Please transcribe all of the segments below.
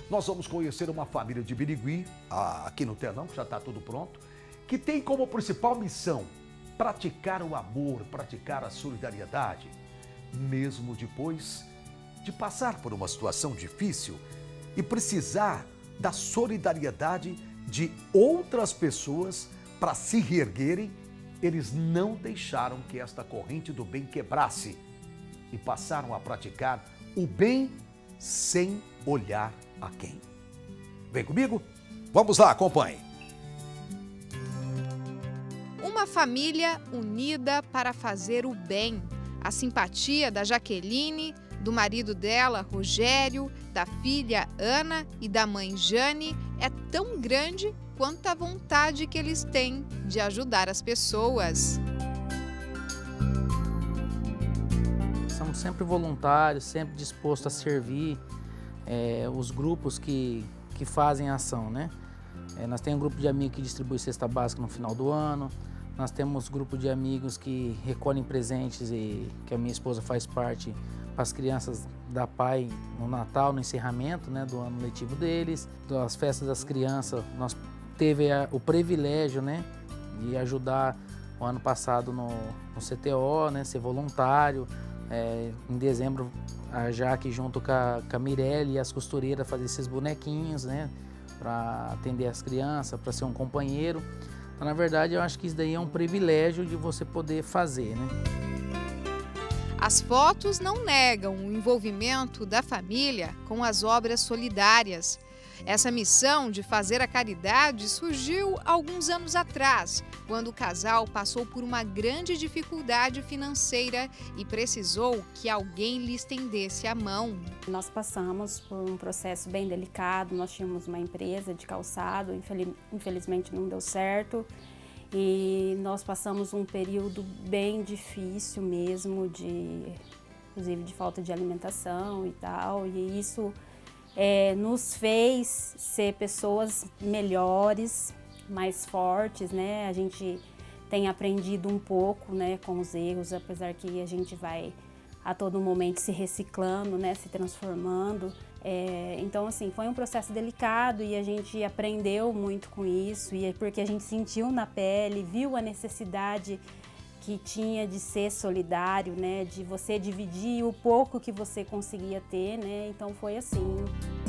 nós vamos conhecer uma família de Birigui, aqui no telão, que já está tudo pronto, que tem como principal missão praticar o amor, praticar a solidariedade, mesmo depois de passar por uma situação difícil e precisar da solidariedade de outras pessoas para se reerguerem. Eles não deixaram que esta corrente do bem quebrasse e passaram a praticar o bem sem olhar a quem. Vem comigo? Vamos lá, acompanhe. Uma família unida para fazer o bem. A simpatia da Jaqueline, do marido dela, Rogério, da filha Ana e da mãe Jane é tão grande quanto a vontade que eles têm de ajudar as pessoas. Somos sempre voluntários, sempre dispostos a servir os grupos que fazem a ação, né? Nós temos um grupo de amigos que distribui cesta básica no final do ano, nós temos grupo de amigos que recolhem presentes e que a minha esposa faz parte para as crianças da PAI no Natal, no encerramento, né, do ano letivo deles, das festas das crianças. Nós teve o privilégio, né, de ajudar o ano passado no CTO, né, ser voluntário. Em dezembro, a Jaque junto com a Mirelle e as costureiras fazer esses bonequinhos, né, para atender as crianças, para ser um companheiro. Então, na verdade, eu acho que isso daí é um privilégio de você poder fazer, né? As fotos não negam o envolvimento da família com as obras solidárias. Essa missão de fazer a caridade surgiu alguns anos atrás, quando o casal passou por uma grande dificuldade financeira e precisou que alguém lhe estendesse a mão. Nós passamos por um processo bem delicado, nós tínhamos uma empresa de calçado, infelizmente não deu certo. E nós passamos um período bem difícil mesmo, inclusive de falta de alimentação e tal, e isso nos fez ser pessoas melhores, mais fortes, né? A gente tem aprendido um pouco, né, com os erros, apesar que a gente vai a todo momento se reciclando, né, se transformando. Então, assim, foi um processo delicado e a gente aprendeu muito com isso, e é porque a gente sentiu na pele, viu a necessidade que tinha de ser solidário, né, de você dividir o pouco que você conseguia ter, né, então foi assim.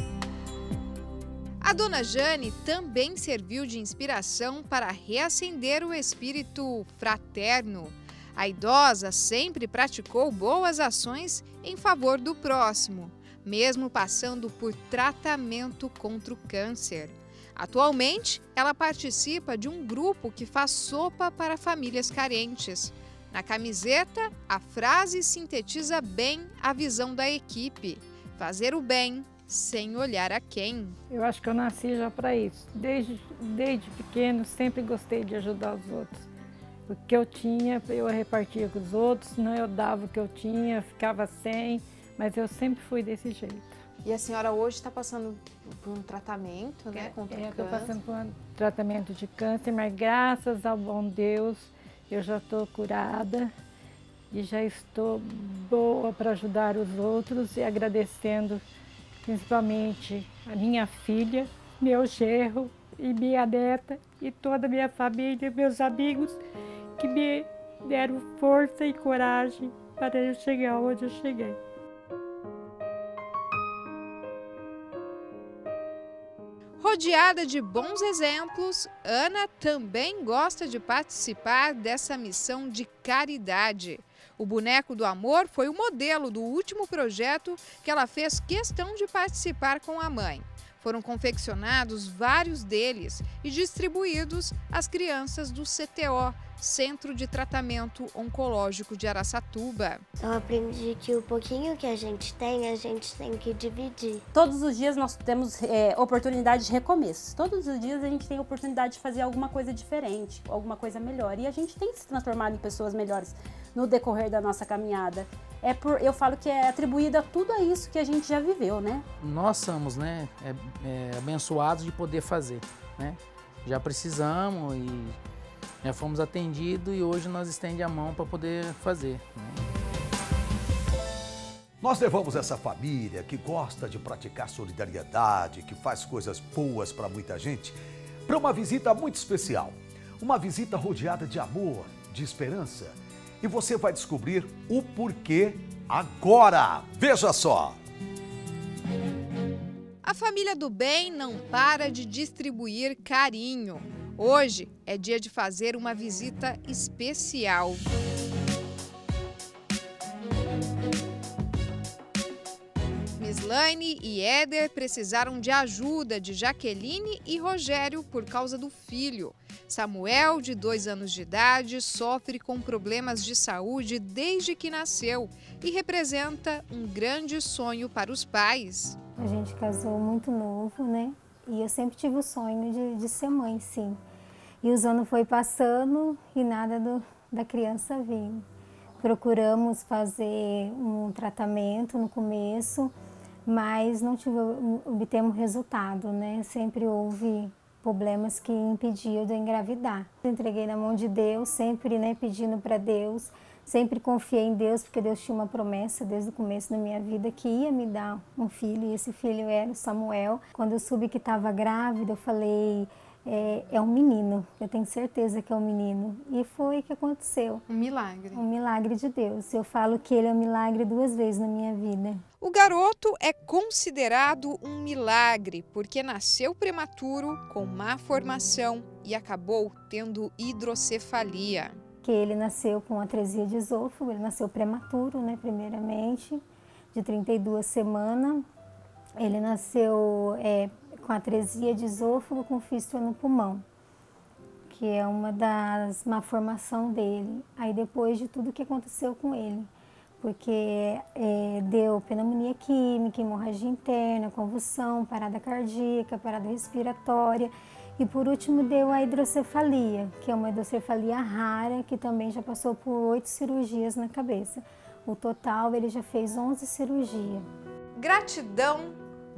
A dona Jane também serviu de inspiração para reacender o espírito fraterno. A idosa sempre praticou boas ações em favor do próximo, mesmo passando por tratamento contra o câncer. Atualmente, ela participa de um grupo que faz sopa para famílias carentes. Na camiseta, a frase sintetiza bem a visão da equipe: fazer o bem sem olhar a quem. Eu acho que eu nasci já para isso. Desde pequeno, sempre gostei de ajudar os outros. O que eu tinha, eu repartia com os outros, não eu dava o que eu tinha, ficava sem, mas eu sempre fui desse jeito. E a senhora hoje está passando por um tratamento, né, contra o câncer? Estou passando por um tratamento de câncer, mas graças ao bom Deus, eu já estou curada e já estou boa para ajudar os outros e agradecendo principalmente a minha filha, meu genro e minha neta e toda a minha família, meus amigos que me deram força e coragem para eu chegar onde eu cheguei. Rodeada de bons exemplos, Ana também gosta de participar dessa missão de caridade. O Boneco do Amor foi o modelo do último projeto que ela fez questão de participar com a mãe. Foram confeccionados vários deles e distribuídos às crianças do CTO, Centro de Tratamento Oncológico de Araçatuba. Eu aprendi que o pouquinho que a gente tem que dividir. Todos os dias nós temos oportunidade de recomeço. Todos os dias a gente tem oportunidade de fazer alguma coisa diferente, alguma coisa melhor. E a gente tem se transformado em pessoas melhores no decorrer da nossa caminhada. Eu falo que é atribuído a tudo a isso que a gente já viveu, né? Nós somos, né, abençoados de poder fazer, né? Já precisamos e já fomos atendidos e hoje nós estendemos a mão para poder fazer, né? Nós levamos essa família que gosta de praticar solidariedade, que faz coisas boas para muita gente, para uma visita muito especial. Uma visita rodeada de amor, de esperança. E você vai descobrir o porquê agora. Veja só! A família do bem não para de distribuir carinho. Hoje é dia de fazer uma visita especial. Mislaine e Éder precisaram de ajuda de Jaqueline e Rogério por causa do filho. Samuel, de 2 anos de idade, sofre com problemas de saúde desde que nasceu e representa um grande sonho para os pais. A gente casou muito novo, né? E eu sempre tive o sonho de ser mãe, sim. E os anos foi passando e nada da criança vindo. Procuramos fazer um tratamento no começo, mas não obtemos resultado, né? Sempre houve problemas que impediam de eu engravidar. Entreguei na mão de Deus, sempre, né, pedindo para Deus, sempre confiei em Deus, porque Deus tinha uma promessa desde o começo da minha vida que ia me dar um filho, e esse filho era o Samuel. Quando eu soube que estava grávida, eu falei, é um menino, eu tenho certeza que é um menino. E foi o que aconteceu. Um milagre. Um milagre de Deus. Eu falo que ele é um milagre 2 vezes na minha vida. O garoto é considerado um milagre porque nasceu prematuro, com má formação e acabou tendo hidrocefalia. Que ele nasceu com atresia de esôfago, ele nasceu prematuro, né, primeiramente, de 32 semanas. Ele nasceu com atresia de esôfago com fístula no pulmão, que é uma das malformações dele. Aí depois de tudo que aconteceu com ele, porque deu pneumonia química, hemorragia interna, convulsão, parada cardíaca, parada respiratória e por último deu a hidrocefalia, que é uma hidrocefalia rara que também já passou por 8 cirurgias na cabeça. O total ele já fez 11 cirurgias. Gratidão,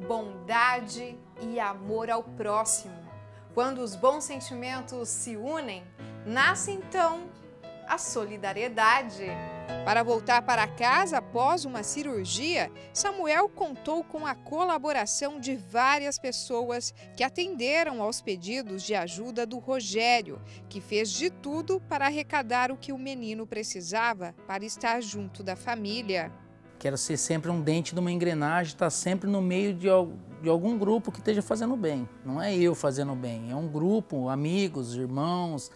bondade e amor ao próximo. Quando os bons sentimentos se unem, nasce então a solidariedade. Para voltar para casa após uma cirurgia, Samuel contou com a colaboração de várias pessoas que atenderam aos pedidos de ajuda do Rogério, que fez de tudo para arrecadar o que o menino precisava para estar junto da família. Quero ser sempre um dente de uma engrenagem, estar sempre no meio de algum grupo que esteja fazendo bem. Não é eu fazendo bem, é um grupo, amigos, irmãos,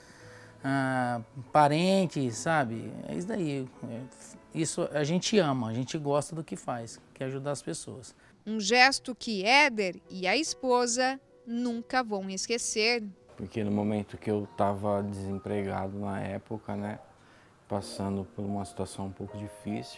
parentes, sabe? É isso daí. Isso a gente ama, a gente gosta do que faz, que é ajudar as pessoas. Um gesto que Éder e a esposa nunca vão esquecer. Porque no momento que eu estava desempregado na época, né, passando por uma situação um pouco difícil,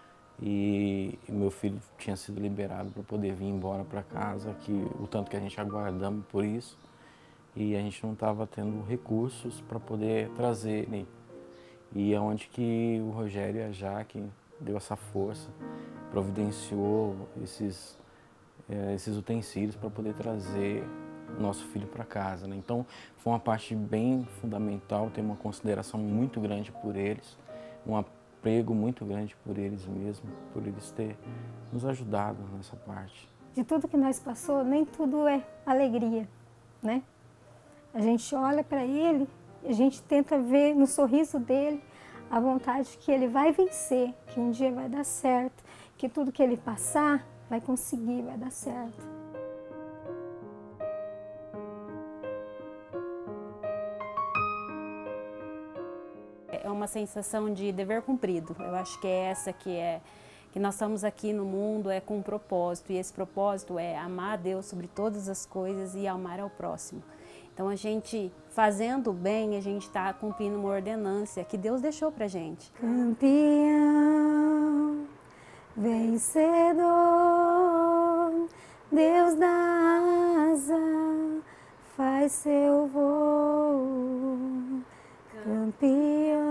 e meu filho tinha sido liberado para poder vir embora para casa, que o tanto que a gente aguardamos por isso, e a gente não estava tendo recursos para poder trazer ele. E é onde que o Rogério e a Jaque deu essa força, providenciou esses utensílios para poder trazer o nosso filho para casa, né? Então foi uma parte bem fundamental, ter uma consideração muito grande por eles, um apego muito grande por eles mesmos, por eles terem nos ajudado nessa parte. De tudo que nós passou, nem tudo é alegria, né? A gente olha para ele, a gente tenta ver no sorriso dele a vontade que ele vai vencer, que um dia vai dar certo, que tudo que ele passar vai conseguir, vai dar certo. É uma sensação de dever cumprido. Eu acho que é essa que nós estamos aqui no mundo com um propósito, e esse propósito é amar a Deus sobre todas as coisas e amar ao próximo. Então a gente fazendo o bem, a gente está cumprindo uma ordenância que Deus deixou pra gente. Campeão, vencedor, Deus da asa, faz seu voo. Campeão,